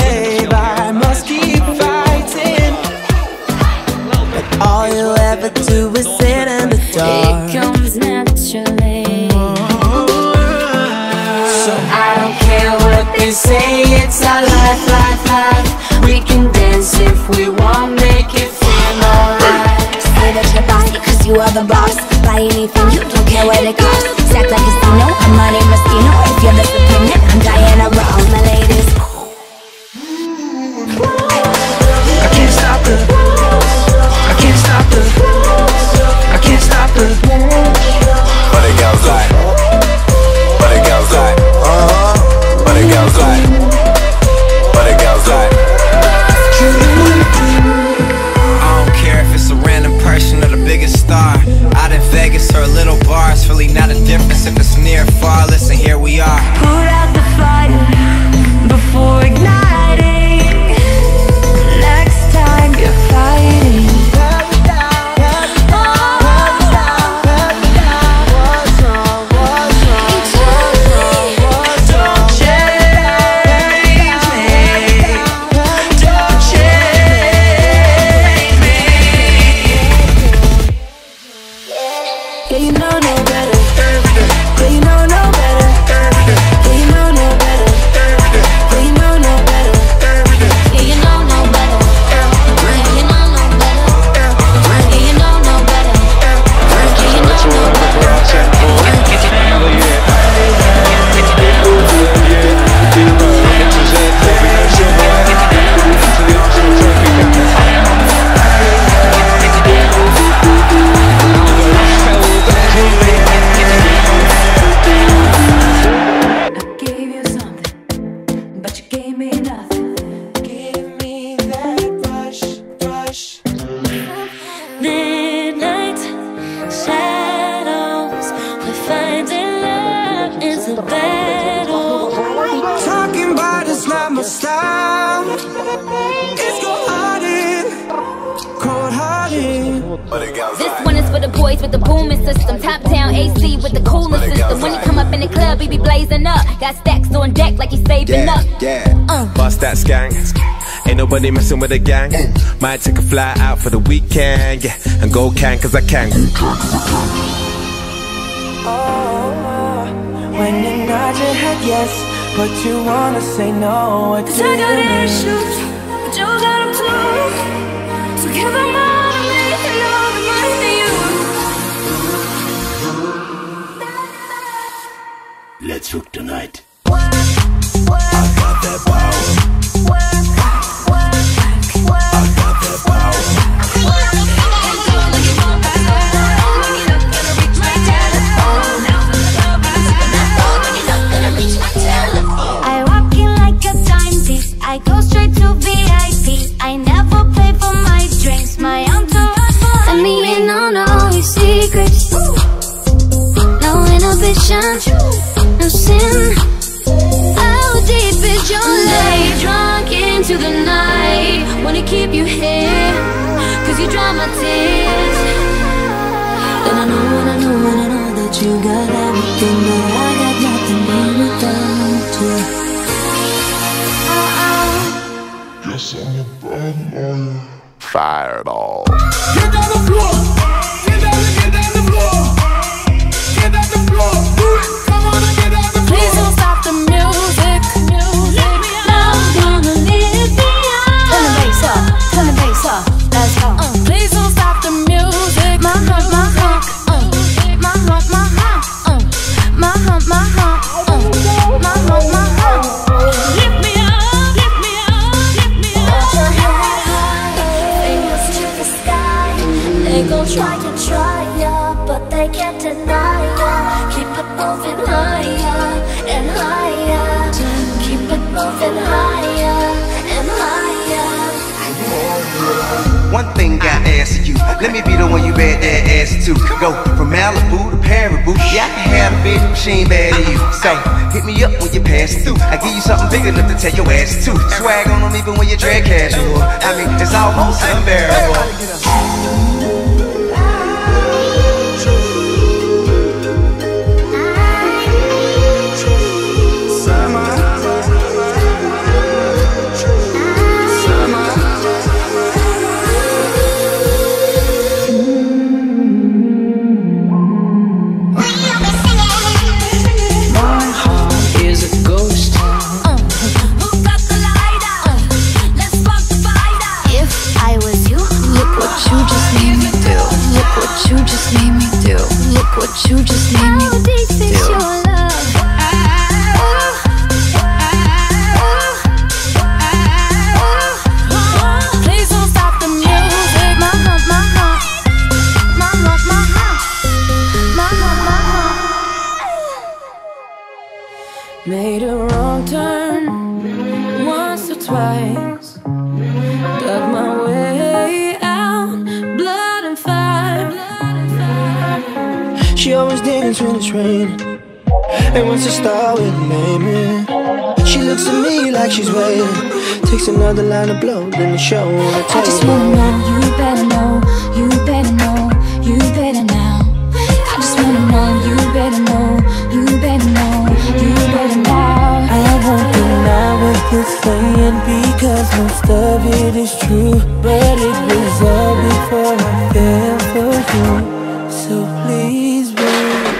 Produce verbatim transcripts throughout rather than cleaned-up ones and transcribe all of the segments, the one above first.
babe, I must keep fighting. But all you ever do is sit in the dark. It comes naturally. So I don't care what they say, it's our life, life, life. We can dance if we want, make it feel alright. Say that you're boss, cause you are the boss. Buy anything, you don't care what it costs. Stack like a casino, I'm Monte Moschino. If you're disappointed, I'm Diana Ross. My ladies, I can't stop the, I can't stop the, I can't stop the. But it goes like, but it goes like, uh-huh. But it goes like, but it goes like. I don't care if it's a random person or the biggest star. Out in Vegas or a little bar, it's really not a difference if it's near or far. Listen, here we are. put out the fire before igniting. Next time you're fighting, this one is for the boys with the booming system. Top down A C with the coolest system. When he come up in the club, he be blazing up. Got stacks on deck like he's saving Yeah, up. yeah, Uh. bust that skank. Ain't nobody messing with a gang. Might take a fly out for the weekend, yeah, and go can cause I can. Oh, when you nod your head yes, but you wanna say no. What Cause I got issues, but you got them too. So give them all to me and all the money to you. Let's rock tonight. I got that power. I got that power. I walk in like a timepiece. I go straight to V I P. I never pay for my drinks. My entourage let me in on all your secrets. No inhibition, no sin. How deep is your lay? Drunk into the night. Wanna keep you here, cause you dry my tears. And I know, and I know, and I know that you got everything, but I got nothing but without you. Yes, I'm a bad man. Fireball. Get on the floor. Get down, get down the floor. Get on the floor. Come on and get on the floor. Please don't stop the music. Now I'm gonna live beyond. Turn the bass up, turn the bass up. Let's go. Uh, please don't stop the music. My heart, my heart, uh, my heart, my heart, uh, my heart, my heart, uh, my heart, my heart. Lift me up, lift me up, lift me up. Hold your head high, fingers to the sky. They gon' try to try ya, but they can't deny ya. Keep it moving higher and higher. Keep it moving higher and higher. One thing I ask you, let me be the one you bet that ass to. Go from Malibu to Paribu, yeah, I can have a big machine bad at you. So, hit me up when you pass through. I give you something big enough to tell your ass to. Swag on them even when you drag casual. I mean, it's almost unbearable. but you just made me feel. Please don't stop the music. My heart, my heart, my heart, my heart, my heart, my heart. Made a wrong turn once or twice. Dug my way out, blood and fire. She always dance when it's raining, and wants to start with a name it. She looks at me like she's waiting, takes another line of blow, then the show on the table. I just wanna know, you better know, you better know, you better now. I just wanna know, you better know, you better know, you better now. I won't deny what you're saying, because most of it is true, but it was all before I fell for you. So please wait.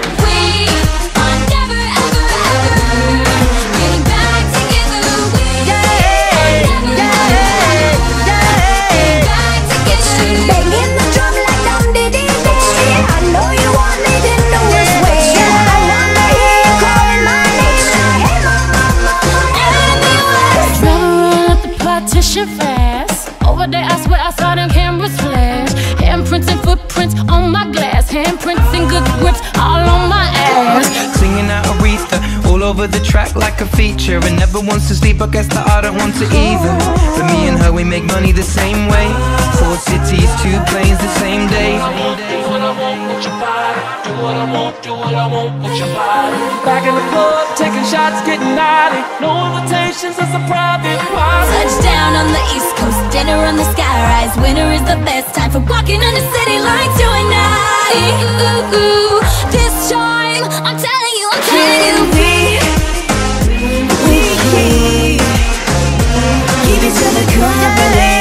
Fast. Over there, I swear I saw them cameras flash. Handprints and footprints on my glass. Handprints and good grips all on my ass. Singing out Aretha all over the track like a feature. And never wants to sleep, I guess that I don't want to either. But me and her, we make money the same way. Four cities, two planes the same day. Do what I want with your body. Do what I want, do what I want with your body. Back in the club, taking shots, getting naughty. No invitations, it's a private party. Touchdown on the East Coast, dinner on the skyrise. Winter is the best time for walking in the city like you and I. Ooh, ooh, this time, I'm telling you, I'm telling you, we, we keep, keep each other company.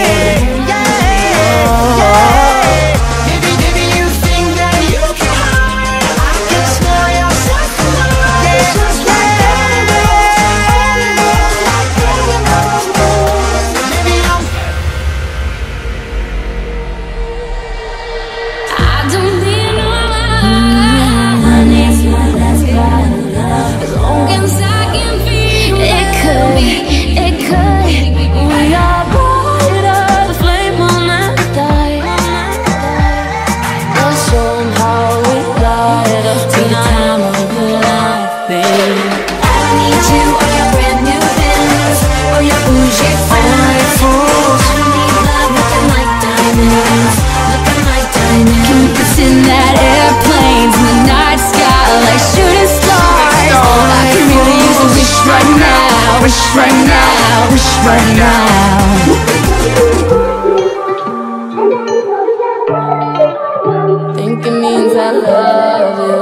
Right now, wish right now. Think it means I love you.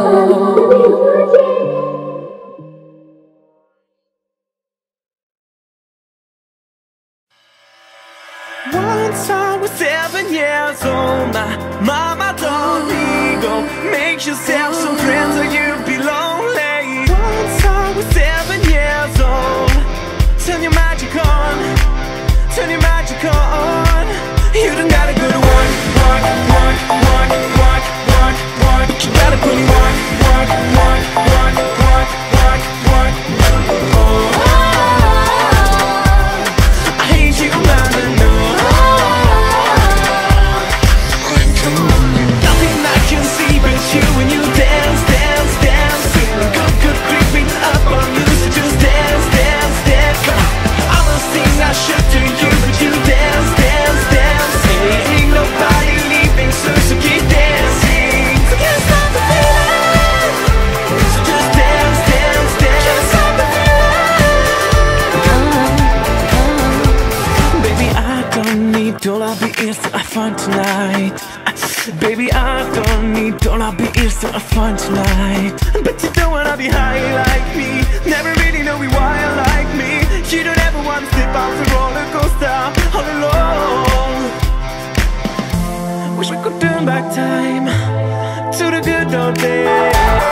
Once I was seven years old, my mama told me, go make yourself some friends or you'll be lonely. Once I was seven years old. Turn your magic on, turn your magic on. You done got a good one, one, one, one, one, one, one. You got a good one, one, one, one, one, one, one. Oh, I hate you, man, I know. Nothing I can see but you when you dance, dance, dance. Feeling good, good creeping up on you, so just dance, dance, dance. All those things I should do you, but you dance, dance, dance. Ain't nobody leaving, so, so keep dancing. So can't stop the feeling. So just dance, dance, dance. Can't stop the feeling. Baby, I don't need all I'll be ears till I find tonight. Baby, I don't need all I'll be ears till I find tonight. But you don't wanna be high like me. Never really know we wild like me. You don't ever wanna slip off the roller coaster all alone. Wish we could turn back time to the good old days.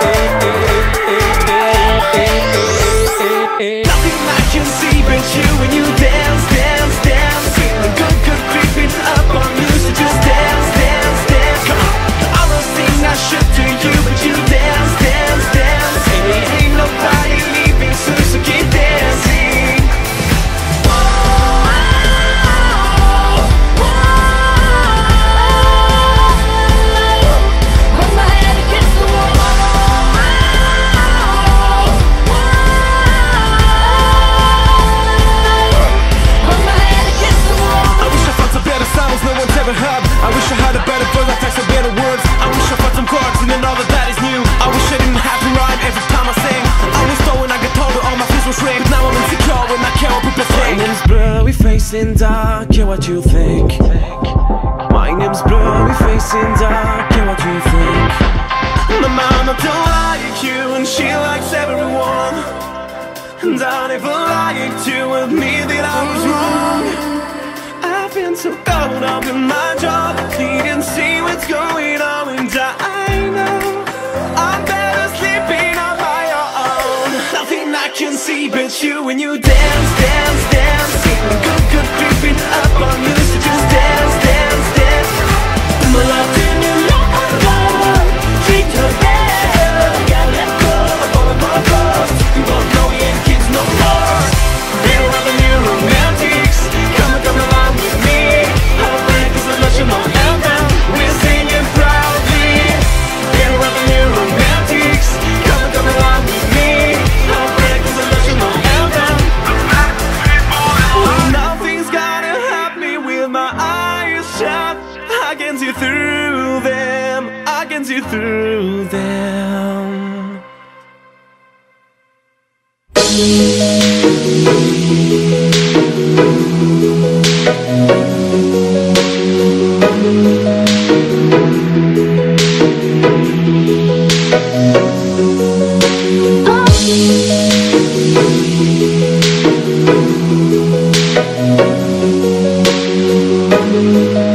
Nothing I can see but you when you dance, dance, dance. Feeling good, good creeping up on you, so just dance, dance, dance. Come on, all those things I should do you, but you dance. facing dark, yeah, what you think? My name's blurry, facing dark, yeah, what you think? My mama don't like you and she likes everyone, and I never liked to admit that I was wrong. I've been so caught up in my job, didn't see what's going on, and I know I'm better sleeping on my own. Nothing I can see but you when you dance, dance, dance. Feeling good, good, creeping up on you, so just dance, dance, dance. My love, turn your love, love, treat her better. Gotta let go of all of our past. We won't know we ain't kids no more. We're all the new romantics. Come and come along with me. Heartbreak is a national anthem. We're singing proudly. We're all the new romantics. Come and come along with me. Heartbreak is a national anthem. Nothing's gonna help me with my eyes shut. I can see through them. I can see through them. Oh.